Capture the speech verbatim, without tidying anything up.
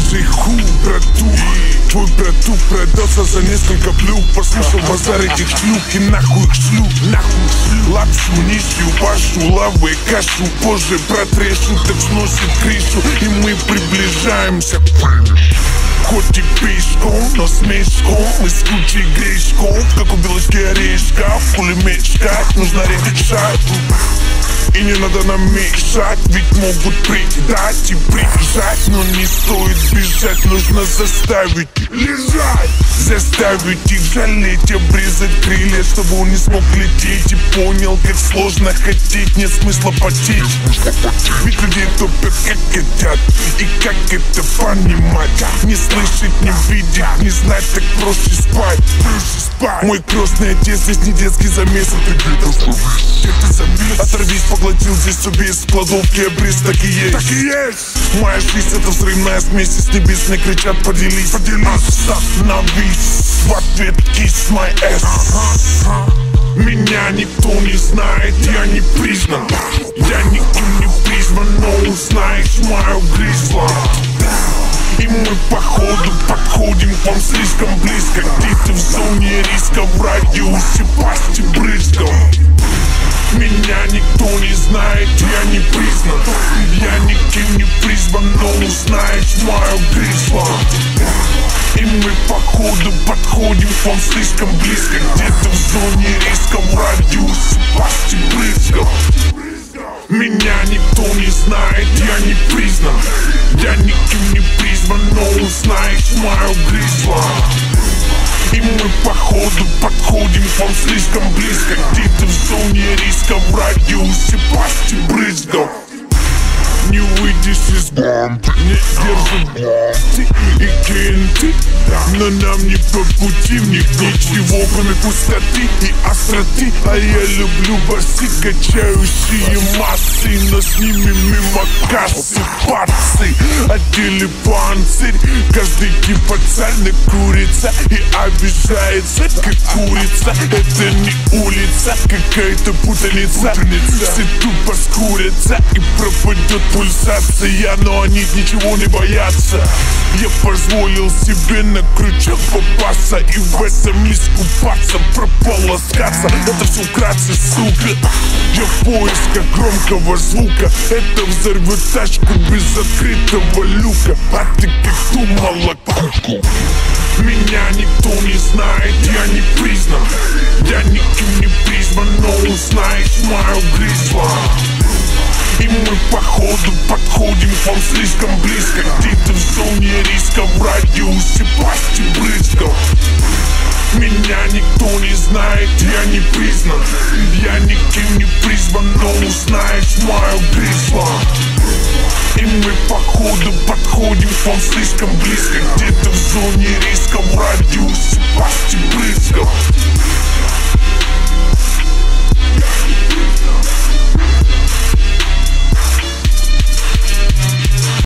Слушай, ху, брату, твой братух продался за несколько плюх. Послушал базар этих шлюх и нахуй их шлю, нахуй их шлю. Лапшу, нищую, вашу, лавы, кашу. Позже протрешу, так сносит крышу. И мы приближаемся к финишу. Хоть и пешком, но с мешком и с кучей грешков, как у белочки орешка. В пулеметчиках нужно решать. И не надо нам мешать, ведь могут предать и приезжать. Но не стоит бежать, нужно заставить их лежать. Заставить их жалеть, обрезать крылья, чтобы он не смог лететь. И понял, как сложно хотеть, нет смысла потеть. Ведь людей топят, как хотят. И как это понимать? Не слышать, не видеть, не знать, так проще спать. Мой крестный отец здесь не детский замес. Это где-то где-то замес. Оторвись, поглотил здесь убей с кладовки обрез, так и есть. Так и есть. Моя жизнь это взрывная смесь, с небес мне кричат поделись. Поделись. Остановись, в ответ kiss my ass. Меня никто не знает, я не признан. Я никем не призван, но узнаешь мою гризла. И мы походу подходим к вам слишком близко. Где-то в зоне риска, в радиусе пасти брызгом. Меня никто не знает, я не признан. Я никем не призван, но узнаешь мою гризла. И мы походу подходим к вам слишком близко. Где-то в зоне риска, в радиусе пасти брызгом. Меня никто не знает, я не признан. Я никем не призван, но узнаешь мою гризла. И мы походу подходим к вам слишком близко. Где-то в зоне риска, в радиусе пасти брызгом. Не выйдешь из бомбы, не держит бомбы и кенты. Но нам не по пути, в них ничего, кроме пустоты и остроты. А я люблю басы, качающие массы, но с ними мимо кассы пацы. Одели панцирь, каждый типа царь курица и обижается, как курица. Это не улица, какая-то путаница. Все тупо скурятся и пропадет пульсация, но они ничего не боятся. Я позволил себе на крючок попасться и в этом не скупаться, прополоскаться. Это все вкратце, сука. Я в поисках громкого звука. Это взорвет тачку без открытого люка. А ты как думала, куку? Меня никто не знает, я не признан. Я никем не призван, но узнаешь мою гризла. И мы походу подходим к вам слишком близко. Где-то в зоне риска, в радиусе пасти брызгом. Меня никто не знает, я не признан. Я никем не призван, но узнаешь мою гризла. И мы походу подходим к вам слишком близко. Где-то в зоне риска, в радиусе пасти брызгом.